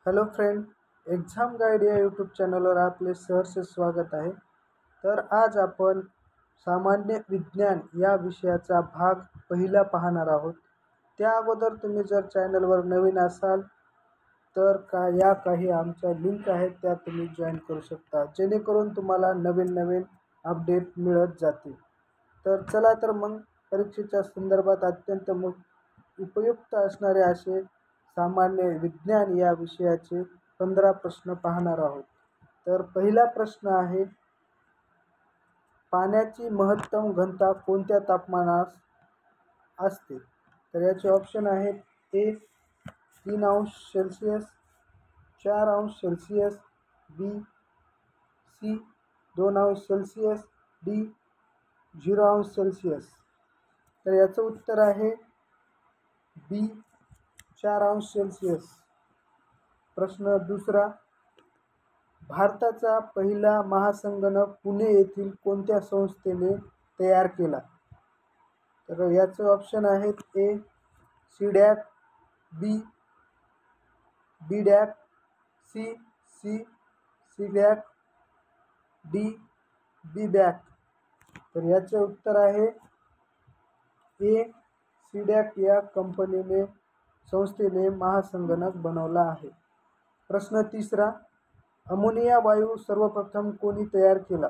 Hello friend, exam guide या YouTube चॅनलवर आपले सहर्ष स्वागत आहे. तर आज आपण सामान्य विज्ञान या विषयाचा भाग पहिला पाहणार आहोत. त्या अगोदर तुम्ही जर चॅनलवर नवीन असाल तर काही आमच्या लिंक आहेत त्या तुम्ही जॉईन करू शकता, जेणेकरून तुम्हाला नवीन नवीन अपडेट मिळत जातील. तर चला तर मग परीक्षेच्या संदर्भात अत्यंत उपयुक्त असणारे असे सामान्य विज्ञान या विषयाचे 15 प्रश्न पाहणार आहोत. तर पहिला प्रश्न आहे, पाण्याची महत्तम घनता कोणत्या तापमानास असते? तर याचे ऑप्शन आहेत: ए 3 अंश सेल्सिअस, 4 अंश सेल्सिअस, बी सी 2 अंश सेल्सिअस, डी 0 अंश सेल्सिअस. तर याचं उत्तर आहे बी 4 अंश सेल्सिअस. प्रश्न दुसरा, भारताचा पहिला महासंगणक पुणे येथील कोणत्या संस्थेने तयार केला? तर याचे ऑप्शन आहेत: ए सीडॅक, बी बीडॅक, सी सीडॅक, डी बीबॅक. तर याचे उत्तर आहे ए सीडॅक या संस्थेने महासंगणक बनवला आहे. प्रश्न तिसरा, अमोनिया वायू सर्वप्रथम कोणी तयार केला?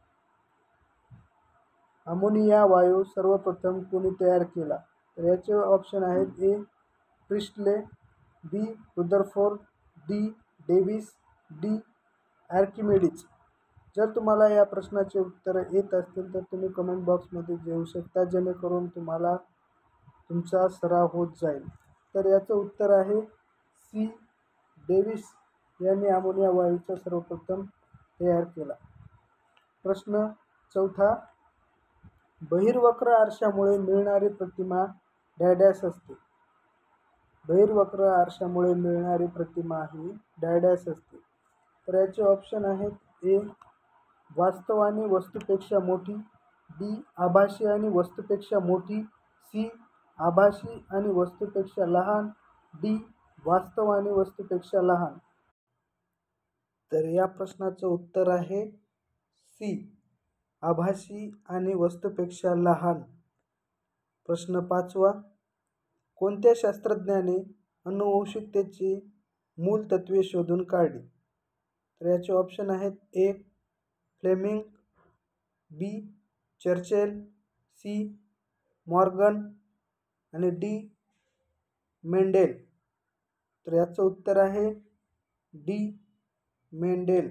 अमोनिया वायू सर्वप्रथम कोणी तयार केला? तर याचे ऑप्शन आहेत: A Priestley, B Rutherford, D Davis, D Archimedes. जर तुम्हाला या प्रश्नाचे उत्तर येत असतील तर तुम्ही कमेंट बॉक्समध्ये देऊ शकता, जेणेकरून तुम्हाला तुमचा सराव होत जाईल. तर याचं उत्तर आहे सी डेव्हिस यांनी अमोनिया वायूचा सर्वप्रथम तयार केला. प्रश्न चौथा, बहिर्वक्र आरशामुळे मिळणारी प्रतिमा डॅडॅश असते? बहिर्वक्र आरशामुळे मिळणारी प्रतिमा ही डॅडॅश असते. तर याचे ऑप्शन आहेत: ए वास्तव आणि वस्तूपेक्षा मोठी, बी आभासी आणि वस्तूपेक्षा मोठी, सी आभासी आणि वस्तूपेक्षा लहान, डी वास्तव आणि वस्तूपेक्षा लहान. तर या प्रश्नाचं उत्तर आहे सी आभासी आणि वस्तूपेक्षा लहान. प्रश्न पाचवा, कोणत्या शास्त्रज्ञाने अनुवंशिकतेची मूल तत्त्वे शोधून काढली? तर याचे ऑप्शन आहेत: A Fleming, B Churchill, C Morgan आणि डी मेंडेल. तर याचं उत्तर आहे डी मेंडेल.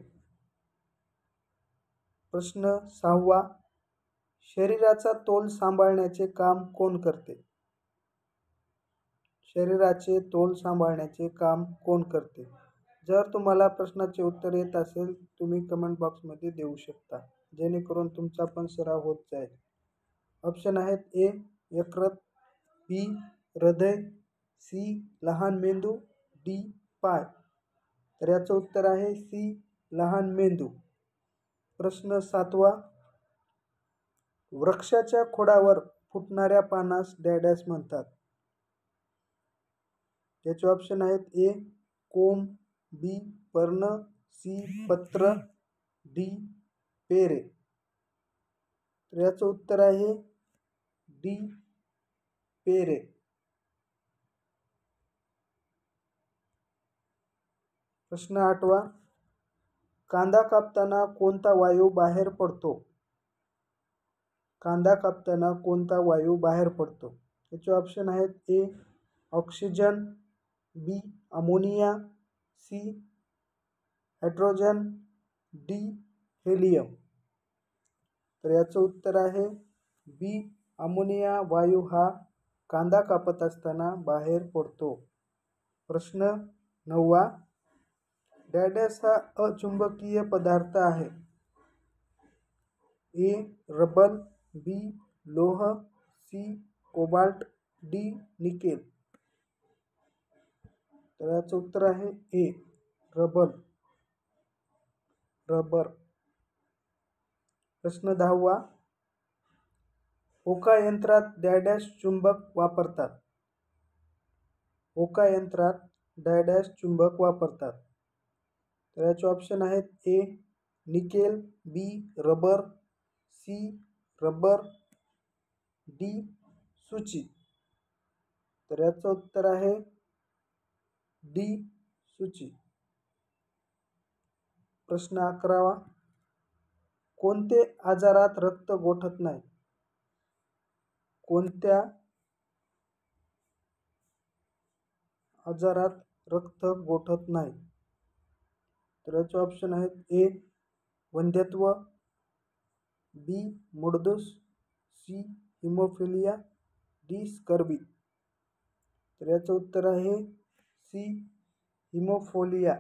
प्रश्न सहावा, शरीराचा तोल सांभाळण्याचे काम कोण करते? शरीराचे तोल सांभाळण्याचे काम कोण करते? जर तुम्हाला प्रश्नाचे उत्तर येत असेल तुम्ही कमेंट बॉक्समध्ये देऊ शकता, जेणेकरून तुमचा पण सराव होत जाईल. ऑप्शन आहेत: ए यकृत, बी हृदय, सी लहान मेंदू, डी पाय. तर याचं उत्तर आहे सी लहान मेंदू. प्रश्न सातवा, वृक्षाच्या खोडावर फुटणाऱ्या पानास डॅडॅश म्हणतात? याचे ऑप्शन आहेत: ए कोंब, बी पर्ण, सी पत्र, डी पेरे. तर याचं उत्तर आहे डी पेरे. प्रश्न आठवा, कांदा कापताना कोणता वायू बाहेर पडतो? कांदा कापताना कोणता वायू बाहेर पडतो? याचे ऑप्शन आहेत: A oxygen, B ammonia, C hydrogen, D helium. तर याचं उत्तर आहे बी अमोनिया वायू हा कांदा कापत असताना बाहेर पडतो. प्रश्न नववा, डॅडॅश हा अचुंबकीय पदार्थ आहे? ए रबर, बी लोह, सी कोबाल्ट, डी निकेल. तर याचं उत्तर आहे ए रबर. प्रश्न 10वा, होका यंत्रात डॅडॅश चुंबक वापरतात? होका यंत्रात डॅश चुंबक वापरतात? तर याचे ऑप्शन आहेत: A nickel, B rubber, C rubber, D सुची. तर याचं उत्तर आहे डी सुची. प्रश्न 11वा. कोणते आजारात रक्त गोठत नाही? कोणत्या आजारात रक्त गोठत नाही? तर याचे ऑप्शन आहेत: ए वंध्यत्व, बी मुडदूस, सी हिमोफिलिया, डी स्कर्बी. तर याचं उत्तर आहे सी हिमोफिलिया.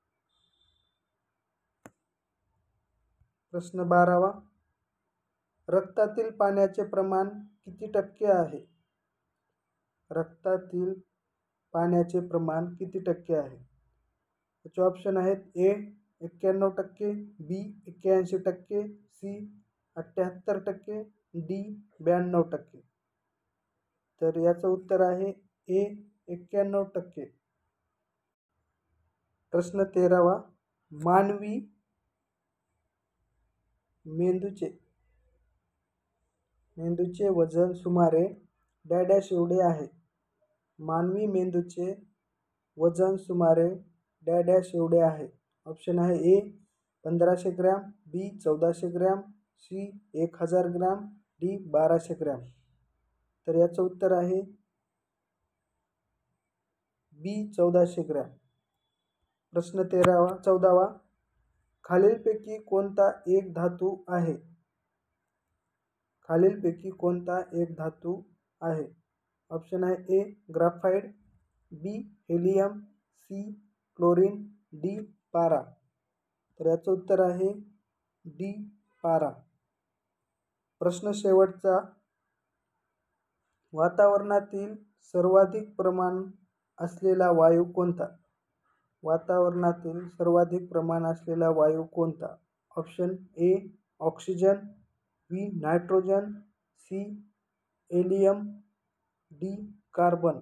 प्रश्न 12वा. रक्तातील पाण्याचे प्रमाण किती टक्के आहे? रक्तातील पाण्याचे प्रमाण किती टक्के आहे? याचे ऑप्शन आहेत: ए 91%, बी 81%, सी 78%, डी 92%. तर याचं उत्तर आहे ए 91%. प्रश्न 13वा. मानवी मेंदूचे वजन सुमारे डॅश एवढे आहे? मानवी मेंदूचे वजन सुमारे डॅश एवढे आहे? ऑप्शन आहे: A 1500 gram, B 1400 gram, C 1000 gram, D 1200 gram. तर याचं उत्तर आहे बी 1400 ग्रॅम. प्रश्न 14वा. खालीलपैकी कोणता एक धातू आहे? खालीलपैकी कोणता एक धातू आहे? ऑप्शन आहे: A graphite, B helium, C chlorine, D पारा. तर याचं उत्तर आहे डी पारा. प्रश्न शेवटचा. वातावरणातील सर्वाधिक प्रमाण असलेला वायू कोणता? वातावरणातील सर्वाधिक प्रमाण असलेला वायू कोणता? Option: A oxygen, B nitrogen, C helium, D carbon.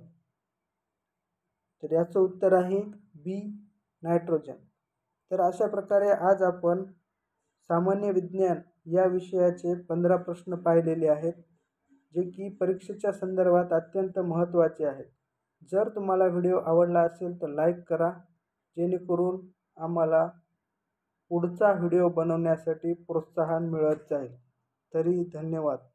तर याचं उत्तर आहे बी नायट्रोजन. तर अशा प्रकारे आज आपण सामान्य विज्ञान या विषयाचे 15 प्रश्न पाहिलेले आहेत, जे की परीक्षेच्या संदर्भात अत्यंत महत्त्वाचे आहेत. जर तुम्हाला व्हिडिओ आवडला असेल तर लाईक करा, जेणेकरून आम्हाला पुढचा व्हिडिओ बनवण्यासाठी प्रोत्साहन मिळत जाईल. तरी धन्यवाद.